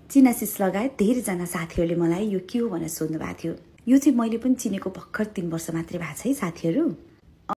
चिनासिस लगायत धेरैजना साथीहरूले मलाई यो के हो भनेर सोध्नु भएको थियो। यो चाहिँ मैले पनि चिनेको भर्खर 3 वर्ष मात्रै भएको छ है साथीहरू।